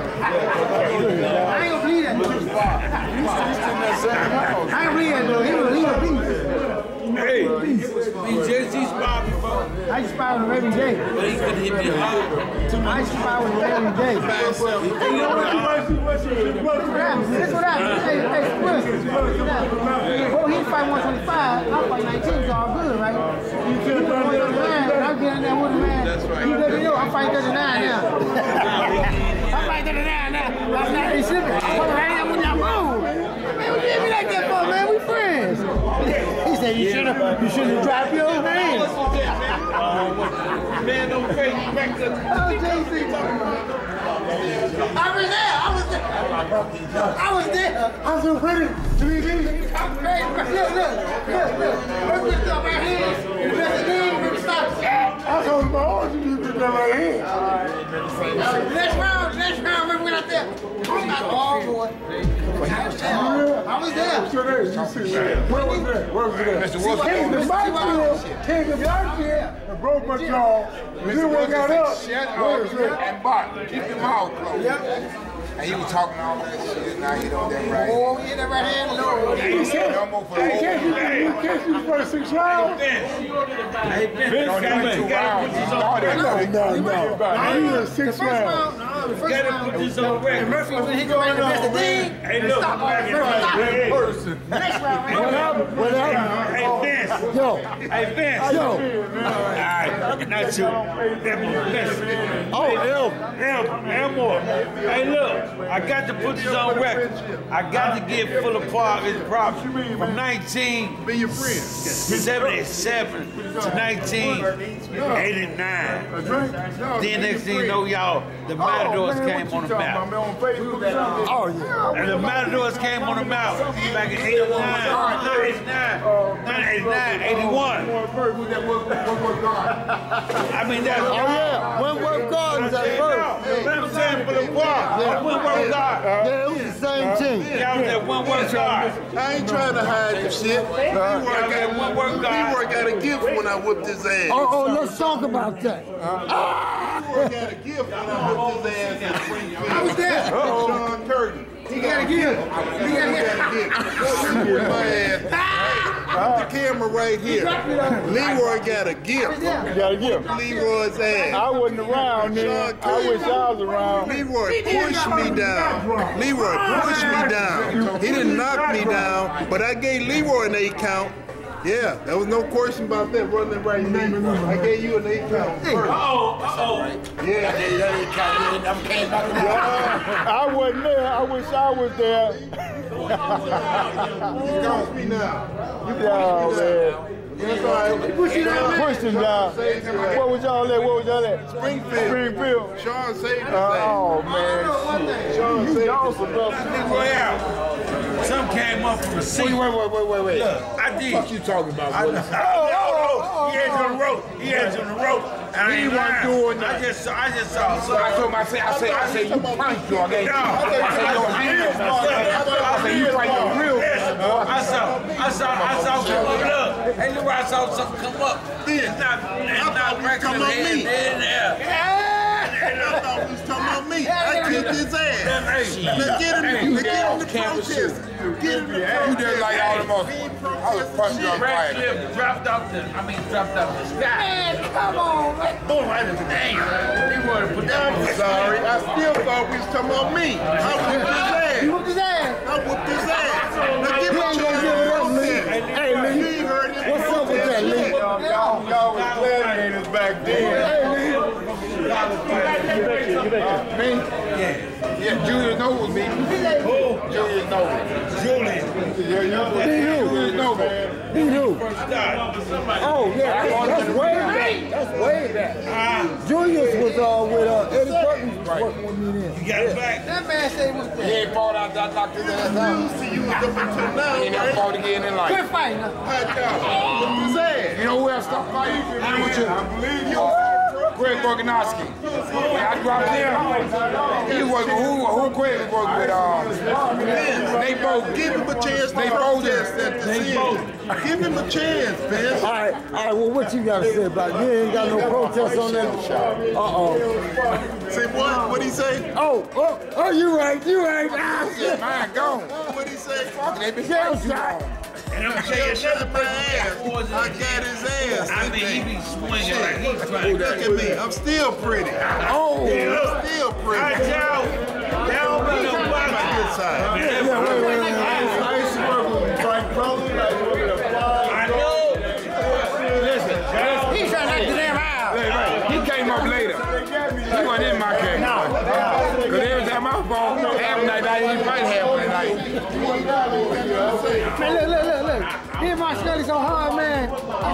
ain't gonna believe that. I ain't believe that though. He was Hey, BJ's spot before. I used to spy with him every day. But he couldn't hit me hard. I used to spy with him every day. That's what happened. Hey, Chris. Oh, he fight 125. I fight 19. It's all good, right? I'm getting that with him, man. That's right. You let me know. I'm fighting 39 now. I'm fighting 39 now. Last night they slipping. I'm with that room. Man, what you did me like that for, man? We friends. He said you should have dropped your hands. Man, don't pay you back to I was there. I was so ready to be there. I'm crazy. Look. Look this stuff right here. You better leave when you stop. I told my horse you put that right here. Next round, remember when I there? I'm not all boy. I was there. Where was that? King of Blackfield and broke my jaw. And then we got up. And Bart, keep your mouth closed. Yep. And he was talking all that shit. Now he don't that right. Oh, he that right hand. No. He said, no more for the Can't you for the 6 rounds? Hey, Ben, No. He was 6 rounds. gotta put this on record. Murphy, when he go in the best thing, Hey, look, stop all the person. Next round, What happened? Hey, Vince. Yo. Hey, Vince. Yo. All right, not you. Elmore. Hey, look, I got to put this on record. I got to give full of his props from 1977 to 1989. Then next thing you know, y'all, the Matadors came on the map. Oh, yeah. And the Matadors came on the map back in 89, 81. I mean, that's Wentworth Gardens at first. I'm saying for the bar. Wentworth Gardens. Yeah, it was the same team. Y'all was at Wentworth Gardens. I ain't trying to hide the shit. Wentworth Leroy got a gift when I whipped his ass. Oh, let's talk about that. Leroy got a gift when I whipped his ass in Springfield. I was there. Sean Curtin. He got a gift. He got a gift. With my ass. Put the camera right here. Leroy got a gift. You got a gift. Leroy's ass. I wasn't around then. I wish I was around. Leroy pushed me down. Leroy pushed me down. He didn't knock me down, but I gave Leroy an 8 count. Yeah, there was no question about that running right there. I gave you an 8 count first. Yeah. I wasn't there. I wish I was there. He calls me now. Yeah, man. That's all right. Push him down. Push him down. What was y'all at? Springfield. Sean saved his ass. Oh, man. Sean saved his ass. Leroy out. Some came up from the sea. Wait. Look, I did. What you talking about, He boy? had you on the rope. And I ain't wasn't doing that. I just saw. So I said, you pranked you again. No. I said, you pranked your real. I saw look. Hey, look, I saw something come up. It's not Come on me. I thought he was talking about me. I kicked his ass. Let's get him to protest. Get him to protest. You did like all the most. I was punching on fire. Dropped out the sky. Man, come on, man. Boom, right in the name. He wanted to put that on. I'm sorry. I still thought we was talking about me. I whooped his ass. You whooped his ass. I whooped his ass. Now give You me ain't gonna give it up, Lee. Hey, Lee. You ain't heard it. What's up with that, Lee? Y'all was gladiators back then. Yeah, Julius knows me. Julius knows. Julian. Julius knows. He who? Oh, yeah, that's way back. Julius was with Eddie Burton working with me then. You got it back. That man said he was He there. ain't fought out that knocked his ass out. You was up until now, He ain't never right? fought again in life. Quit fighting. How'd y'all whoop his ass? You know where I stopped fighting? I believe you. Craig Borganowski. When I dropped in, he was who Craig was working with. They both Give him a chance to They both protest at the scene. Give him a chance, Vince. All right, well, what you got to say about it? You ain't got no protest on that? Uh-oh. Say what? What'd he say? Oh, you right. Ah, Yeah, mine gone. What'd he say? They been Shell too shot. long. And I'm Shell saying shot another my person ass. that was I got his ass. I mean, he be swinging like he's trying to Look at me. I'm still pretty. Oh. I'm still pretty. y'all be no My good side. Wait. I used to work with Frank Brother. I know. Listen, He's trying to act the damn out. he came up later. He wasn't in my case. Because every time I was born, half night, I didn't fight half the night. Man, look. Hit my Scully so hard, man.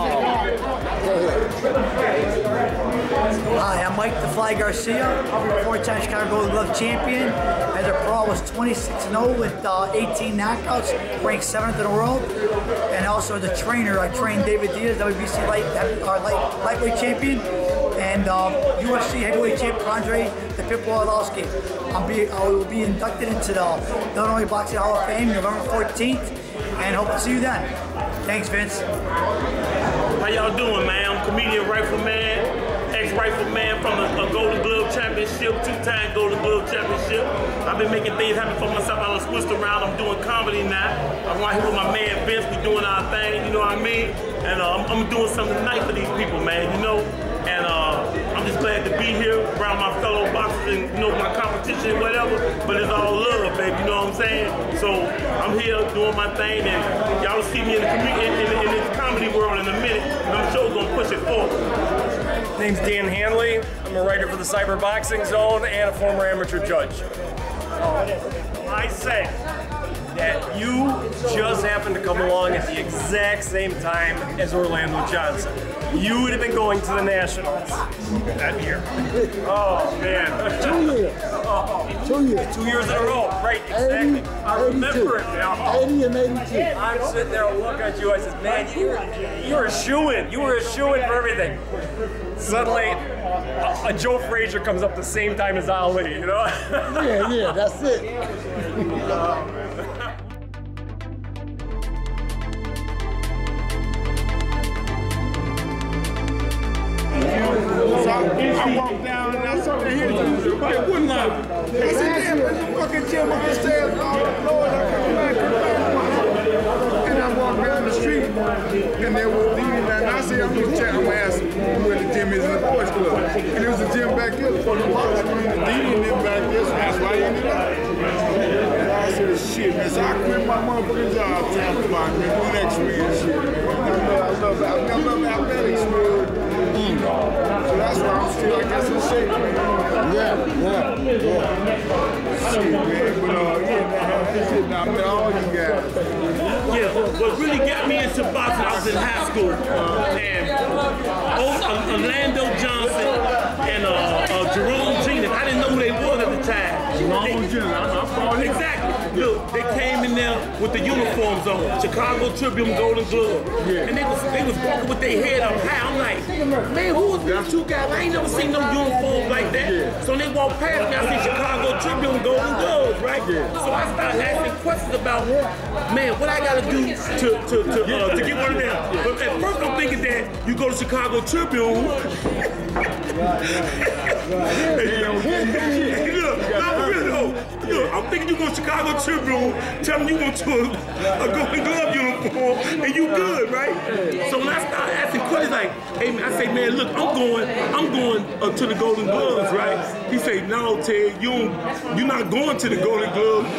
Hi, I'm Mike the Fly Garcia, four-time Chicago Golden Glove champion. As a pro, I was 26-0 with 18 knockouts, ranked 7th in the world. And also as a trainer, I trained David Diaz, WBC lightweight champion, and UFC heavyweight champion Andre the Pitbull Arlovski. I will be inducted into the Illinois Boxing Hall of Fame November 14th, and hope to see you then. Thanks, Vince. How y'all doing, man? I'm comedian Rifleman, ex-Rifleman from a Golden Glove Championship, 2-time Golden Glove Championship. I've been making things happen for myself. I done switched around. I'm doing comedy now. I'm right here with my man Vince. We doing our thing, you know what I mean? And I'm doing something nice for these people, man, you know? And I'm just glad to be here around my fellow boxers and, you know, my competition, whatever. But it's all love, baby, you know what I'm saying? So I'm here doing my thing, and y'all will see me in this comedy world in a minute, and I'm sure gonna push it forward. Name's Dan Hanley. I'm a writer for the Cyber Boxing Zone and a former amateur judge. I say that you just happened to come along at the exact same time as Orlando Johnson. You would have been going to the Nationals that year. Oh, man. 2 years. 2 years. 2 years in a row. Right, exactly. I remember it now. 80 and 82. I'm sitting there looking at you. I said, man, you were a shoo-in. You were a shoo-in for everything. Suddenly, a Joe Frazier comes up the same time as Ali, you know? Yeah, that's it. So I walked down and I saw the here like one line. I said, damn, there's a fucking gym up the stairs. Oh, Lord, I come back. And I walked down the street and there was Didi and I said, I'm gonna check, I'm gonna ask where the gym is in the Boys Club. And there was a gym back there for the box. Didi and them back there, so that's why I ended up. And I said, shit, man, so I quit my motherfucking job, time about man, do X-ray and shit, man. I love athletics, man. So that's why I'm still, I guess, in shape, man. Yeah. Shit, man, but yeah, man, that's it now, man, all you guys. Yeah, what really got me into boxing, I was in high school, and Orlando Johnson and Jerome Genius, I didn't know who they were at the time. Exactly. Look, they came in there with the uniforms on, Chicago Tribune Golden Glove, and they was walking with their head up high. I'm like, man, who was these two guys? I ain't never seen no uniforms like that. So when they walked past me, I see Chicago Tribune Golden Gloves, right? So I started asking questions about, man, what I gotta do to get one of them. But at first I'm thinking that you go to Chicago Tribune. Look, I'm thinking you go to Chicago Tribune, tell me you go to a Golden Glove uniform, and you good, right? So when I started asking questions like, hey man, I say, man, look, I'm going to the Golden Gloves, right? He say, no, Ted, you're not going to the Golden Gloves.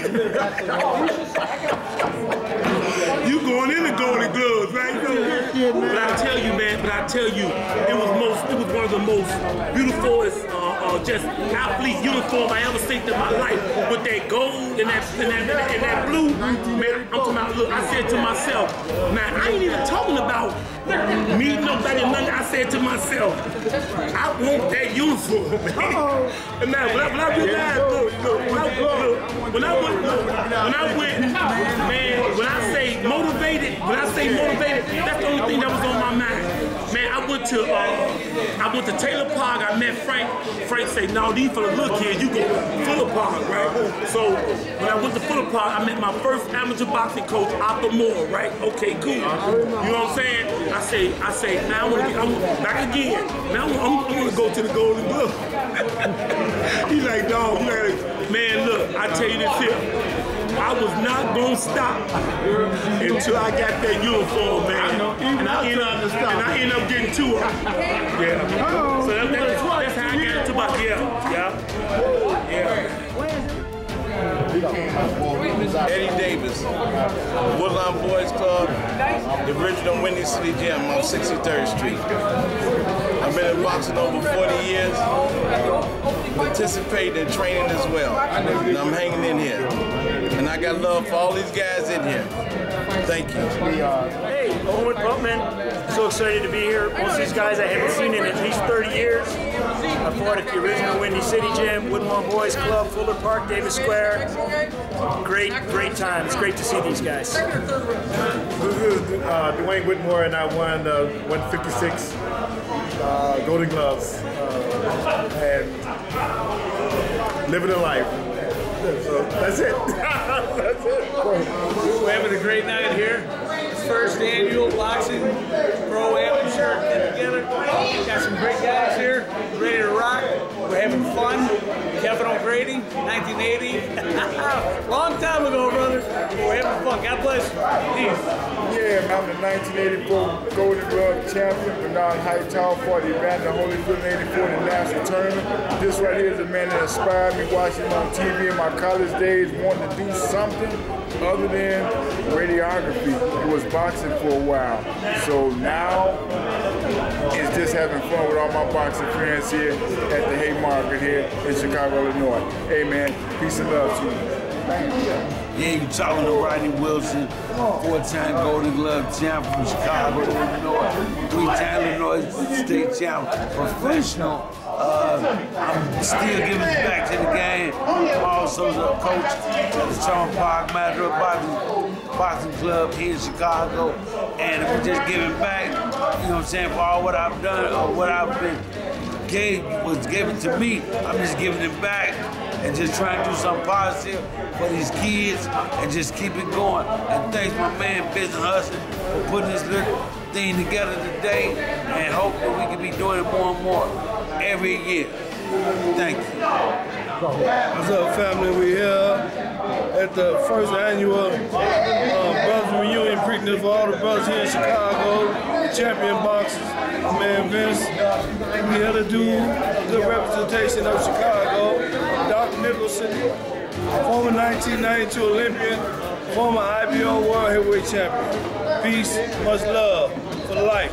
You going in the Golden Gloves, right? But I tell you, man, it was one of the most beautiful just athlete uniform I ever seen in my life. With that gold and that blue, man, I'm talking about, look, I said to myself, man, I ain't even talking about me, nobody, nothing. I said to myself, I want that uniform, man. And man, when I realized, when I went, man, when I say motivated, that's the only thing that was on my mind. Man, I went to Taylor Park, I met Frank. Frank said, no, these fellas look here, you go Fuller Park, right? So when I went to Fuller Park, I met my first amateur boxing coach, Arthur Moore, right? Okay, cool. You know what I'm saying? I say, now I want to get, back again. Now I want to go to the Golden Glove. He's like, dog, man, look, I tell you this here. I was not gonna stop until I got that uniform, man. And I end up getting two of them. Yeah. So that's how I got into boxing. Yeah. Eddie Davis, Woodlawn Boys Club, the original Windy City Gym on 63rd Street. I've been in boxing over 40 years, participating in training as well. And I'm hanging in here. And I got love for all these guys in here. Thank you. Hey, Owen Putman. So excited to be here. Most of these guys I haven't seen in at least 30 years. I fought at the original Windy City Gym, Woodlawn Boys Club, Fuller Park, Davis Square. Great time. It's great to see these guys. This is Dwayne Whitmore, and I won 156 Golden Gloves and living a life. So that's it. That's it. We're having a great night here. First annual boxing pro amateur get together. Got some great guys here, ready to rock. We're having fun. Kevin O'Grady, 1980. Long time ago, brother. We're having fun. God bless you. Yeah, I'm the 1984 Golden Glove champion, Bernard Hightower, for the Evander Holyfield in 84 the national tournament. This right here is the man that inspired me watching him on TV in my college days, wanting to do something other than radiography. It was boxing for a while. So now it's just having fun with all my boxing friends here at the Haymarket here in Chicago, Illinois. Hey man, peace and love to you. Yeah, you talking to Rodney Wilson, 4-time Golden Glove champ from Chicago, Illinois, 3-time Illinois state champ, professional. I'm still giving back to the game. I'm also the coach at the Champs LeeRoy Boxing Club here in Chicago. And we're just giving back, you know what I'm saying, for all what I've done or what I've been was given to me. I'm just giving it back and just trying to do something positive for these kids and just keep it going. And thanks my man Business Hustle for putting this little thing together today, and hope that we can be doing it more and more every year. Thank you. What's up, family? We here at the first annual Brothers Reunion Preakness for all the brothers here in Chicago, champion boxers. My man Vince. We here to do a good representation of Chicago. Dr. Nicholson, former 1992 Olympian, former IBO World Heavyweight Champion. Peace, much love for life.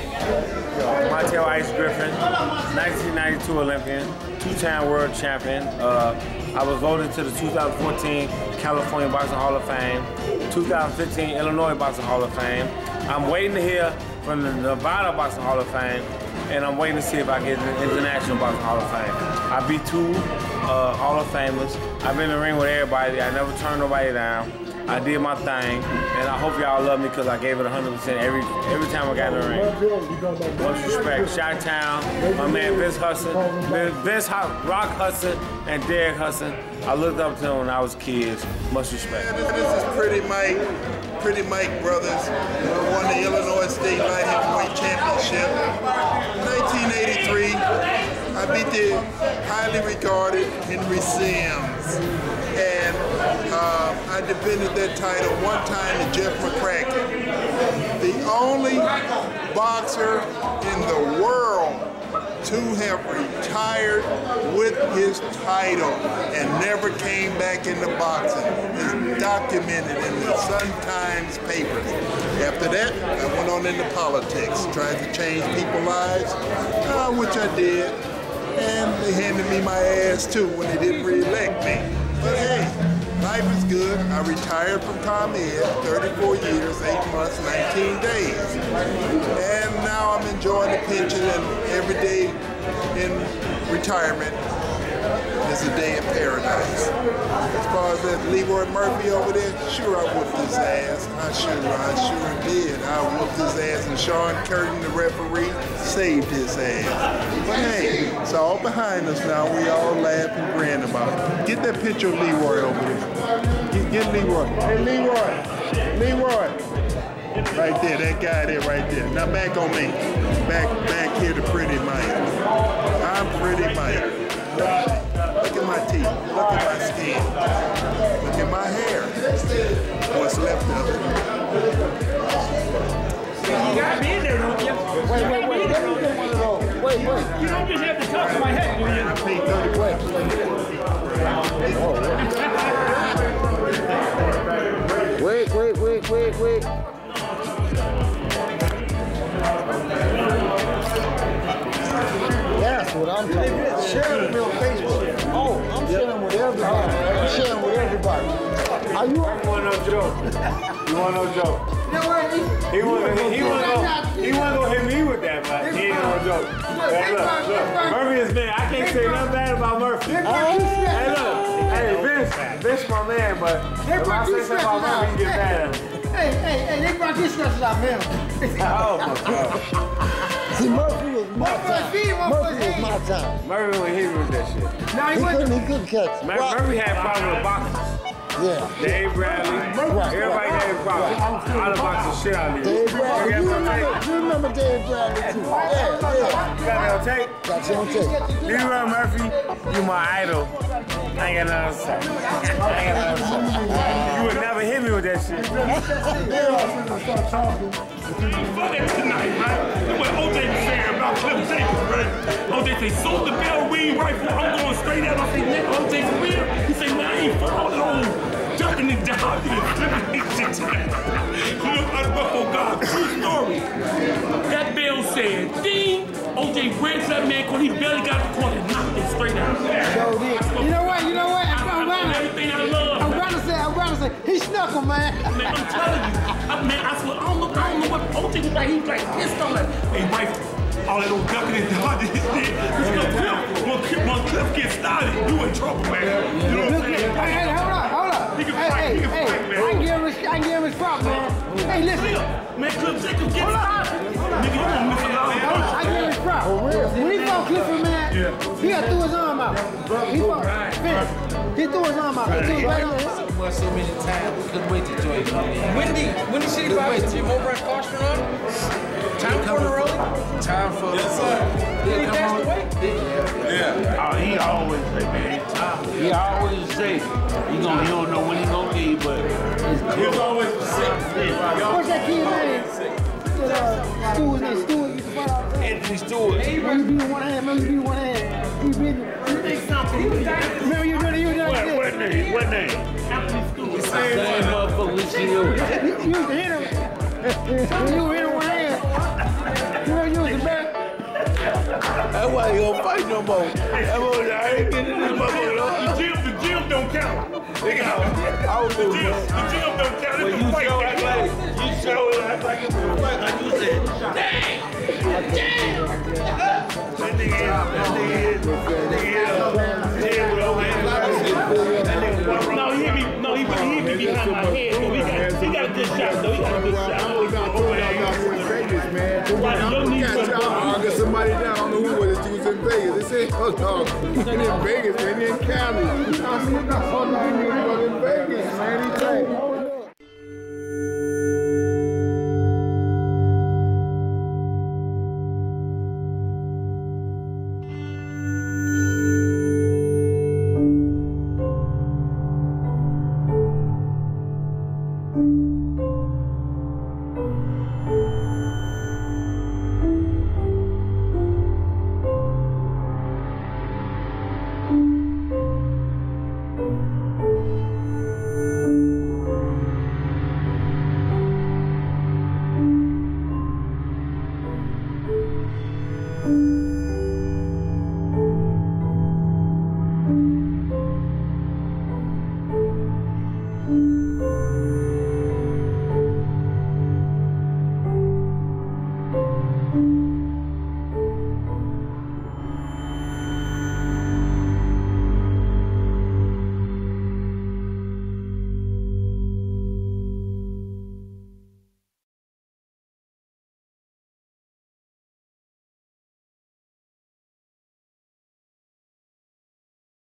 Montell Griffin, 1992 Olympian, 2-time world champion. I was voted to the 2014 California Boxing Hall of Fame, 2015 Illinois Boxing Hall of Fame. I'm waiting to hear from the Nevada Boxing Hall of Fame, and I'm waiting to see if I get the International Boxing Hall of Fame. I beat 2 Hall of Famers. I've been in the ring with everybody. I never turned nobody down. I did my thing, and I hope y'all love me because I gave it 100% every time I got in the ring. Much respect. Chi-Town, my man Vince Hudson, Rock Hudson, and Derek Hudson. I looked up to them when I was kids. Much respect. This is Pretty Mike Brothers, won the Illinois State Light Heavyweight Championship. 1983, I beat the highly regarded Henry Sims. And I defended that title one time to Jeff McCracken. The only boxer in the world to have retired with his title and never came back into boxing is documented in the Sun-Times papers. After that, I went on into politics, tried to change people's lives, which I did. And they handed me my ass too when they didn't re-elect me. But hey, life is good. I retired from ComEd, 34 years, 8 months, 19 days. And now I'm enjoying the pension, and every day in retirement is a day in paradise. As far as that LeeRoy Murphy over there, sure I whooped his ass. I sure did. I whooped his ass, and Sean Curtin, the referee, saved his ass. But hey, it's all behind us now. We all laugh and grin about it. Get that picture of LeeRoy over there. Get LeeRoy. Hey, LeeRoy. Right there, that guy there right there. Now back on me. Back here to Pretty Mike. I'm Pretty Mike. Look at my teeth. Look at my skin. Look at my hair. What's left of it. You gotta be in there, don't you? Wait. Let me get one of those. Wait. You don't just have to touch my head, do you? I paid 30 bucks. Wait. That's what I'm talking about. Share it on Facebook. Oh, I'm sharing with everybody. Are you? You want no joke? He wasn't gonna hit me with that, but he ain't no joke. Hey, look. Murphy is man. I can't say nothing bad about Murphy. Hey, look. Hey, Vince my man, but if I say something about Murphy, he get mad at me. Hey, they brought these stretches out, man. Oh my God. See, Murphy was my time. Murphy Murphy hit me with that shit. No, he couldn't catch it. Murphy had problems with boxers. Yeah. Dave Bradley. Everybody had problems. I done boxed the shit out of these. Dave Bradley. You remember Dave Bradley too? Yeah. You got me on tape? Got you on tape. LeeRoy Murphy, you my idol. I ain't got nothing to say. You would never hit me with that shit. Fuck it tonight, right? That's what OJ was saying about Cliff Jacobs, right? OJ say, sold the Bell Reed rifle, I'm going straight out. I say, nigga, OJ for real? He say, man, I ain't falling on ducking and dodging and flipping these shit tonight. Cliff, I oh God, true story. That bell said, ding, OJ ran to that man because he barely got the corner and knocked it straight out. You know what? Everything I love. I'm gonna say, he snuck him, man. Man, I'm telling you. I swear, I don't know what OJ was like. He was like pissed on it. Hey, wife, all that old ducking and dodging and shit. When Cliff gets started, you in trouble, man. You know what I'm saying? Hey, hold up. He can fight, man. I can give him his prop, man. Hey, listen. Man, Cliff Jacobs get started. Nigga, you gonna miss a lot of I give him his prop. When he fought Griffin, man, he got threw his arm out. He threw his arm out. He threw his right arm out. So many times, we couldn't wait to join him. When did she fight? Did you over at Caution on? Time for the rolling? Time for the Did he pass away? Yeah. Oh, he always say, man, he always say, he don't know when he gonna leave, but he was always sick. What's that kid's name? Stewart. Anthony Stewart. Remember you beat one hand. You think something. Remember you doing it. What name? Anthony Stewart. Same motherfucker, we see you. You used to hit him. You hit him one hand. You know you was the best. That's why he don't fight no more. I ain't getting in this motherfucker. The gym don't count. The gym don't count. It's a fight. You show it like it's a fight. Like you said, dang. That nigga No, he hit me behind my head. He got a good shot, though. He got a good shot. I got somebody down. I don't know who was it. She was in Vegas. They said, oh, no. He in Vegas, man. He in Cali. I said, no, he was in Vegas, man. He